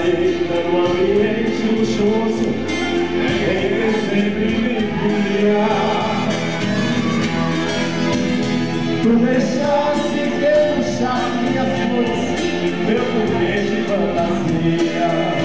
saída no ambiente luxuoso, quem sempre me via. Tu deixaste que puxar minhas flores, meu buquê de fantasia.